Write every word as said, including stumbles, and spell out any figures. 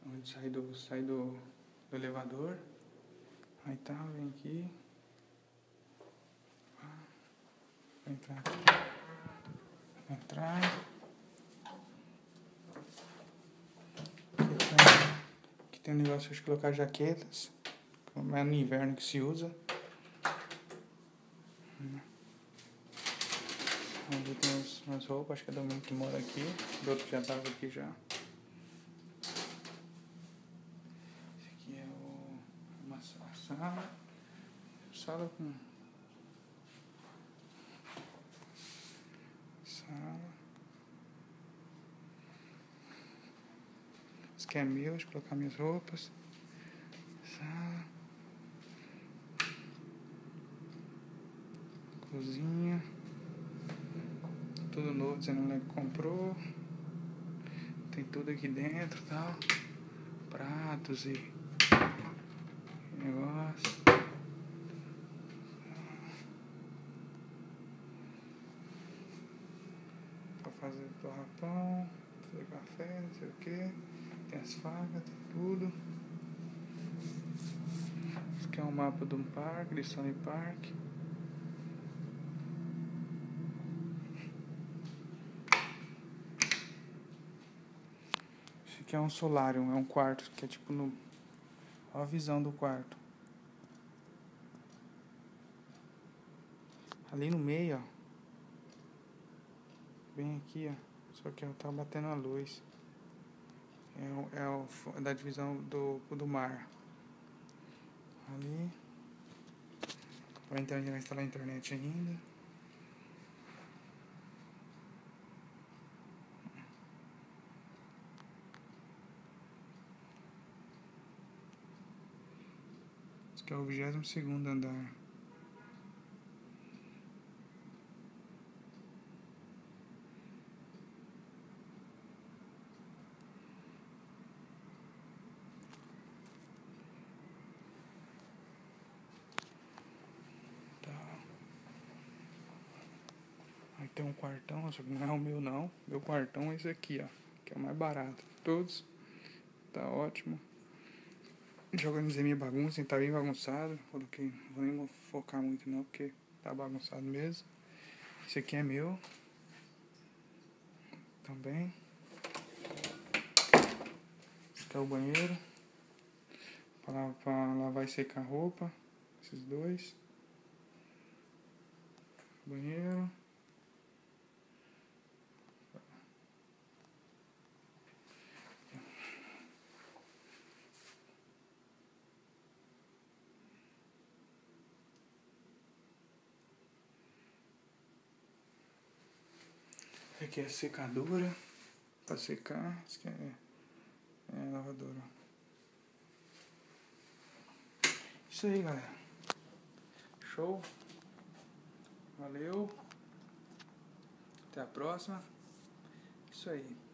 Onde sai do, sai do, do elevador. Aí tá, vem aqui. Vou entrar aqui. Vou entrar. Aqui tem, aqui tem um negócio de colocar jaquetas. Como é no inverno que se usa. Ali tem umas, umas roupas, acho que é do mundo que mora aqui. O outro já tava aqui já. Esse aqui é o, uma sala. Sala com... Sala. Esse aqui é meu, deixa eu colocar minhas roupas. Sala. Cozinha. Tudo novo, dizendo que comprou. Tem tudo aqui dentro e tal. Pratos e negócio. Pra fazer torrapão, fazer café, não sei o que. Tem as facas, tem tudo. Esse aqui é um mapa de um parque, de Sunny Park. Esse aqui é um solarium, é um quarto, que é tipo no... Olha a visão do quarto. Ali no meio, ó. Bem aqui, ó. Só que ó, tá batendo a luz. É, o, é, o, é da divisão do, do mar. Ali. Vai entrar, vai instalar a internet ainda. Esse aqui é o vigésimo segundo andar. Aí tem um quartão, só que não é o meu não. Meu quartão é esse aqui, ó. Que é o mais barato de todos. Tá ótimo. Já organizei minha bagunça, tá bem bagunçado. Coloquei, não vou nem focar muito não, porque tá bagunçado mesmo. Esse aqui é meu. Também. Esse aqui é o banheiro. Pra lavar, pra lavar e secar a roupa. Esses dois. Banheiro. Esse aqui é a secadora. Pra secar. Esse aqui é, é a lavadora. Isso aí, galera. Show. Valeu. Até a próxima. Isso aí.